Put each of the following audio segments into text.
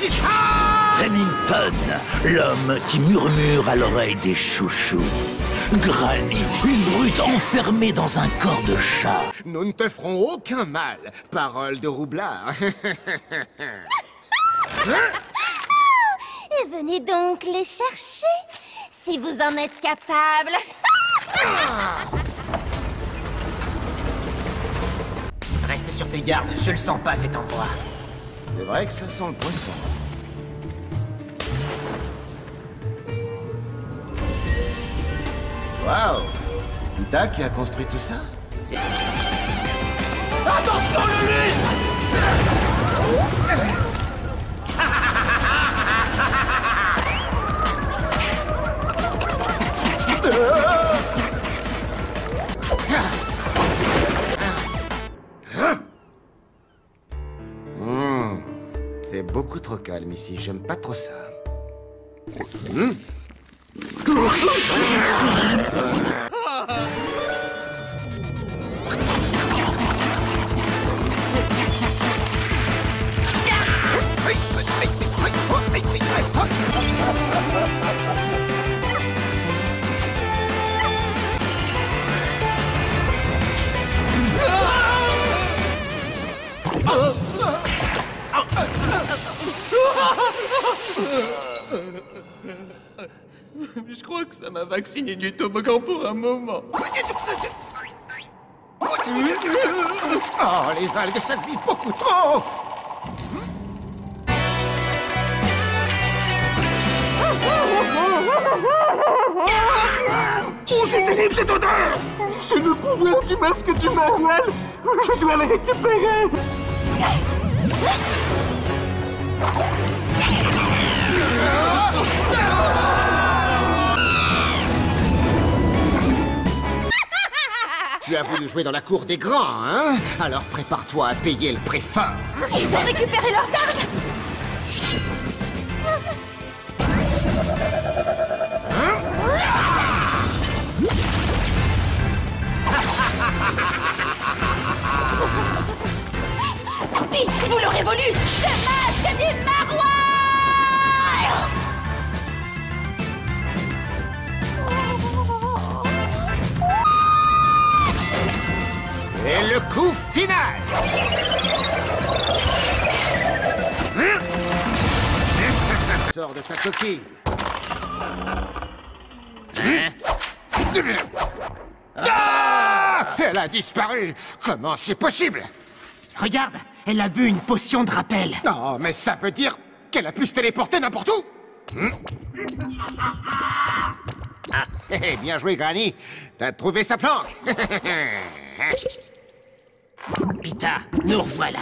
Remington, l'homme qui murmure à l'oreille des chouchous. Granny, une brute enfermée dans un corps de chat. Nous ne te ferons aucun mal, parole de roublard. Et venez donc les chercher, si vous en êtes capable. Reste sur tes gardes, je le sens pas cet endroit. C'est vrai que ça sent le poisson. Waouh! C'est Pita qui a construit tout ça? C'est... Attention le lustre! C'est beaucoup trop calme ici, j'aime pas trop ça. Je crois que ça m'a vacciné du toboggan pour un moment. Oh, les algues, ça glisse beaucoup trop! Oh, c'est terrible cette odeur! C'est le pouvoir du masque du manuel! Je dois le récupérer! Tu as voulu jouer dans la cour des grands, hein? Alors prépare-toi à payer le prix fort. Ils ont récupéré leurs armes. Tant pis, vous l'aurez voulu. Le masque du maroilles. Et le coup final! Sors de ta coquille. Ah! Elle a disparu! Comment c'est possible? Regarde, elle a bu une potion de rappel. Oh, mais ça veut dire qu'elle a pu se téléporter n'importe où? Hé, bien joué, Granny. T'as trouvé sa planque. Pita, nous revoilà.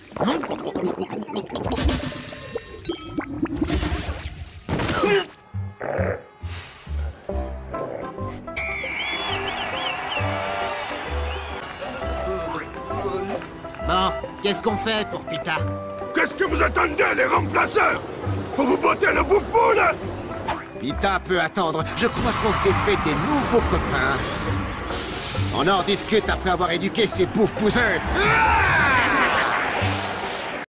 Bon, qu'est-ce qu'on fait pour Pita? Qu'est-ce que vous attendez, les remplaceurs? Faut vous botter le bouffe-boule! Pita peut attendre. Je crois qu'on s'est fait des nouveaux copains. On en discute après avoir éduqué ces bouffes-pouseux.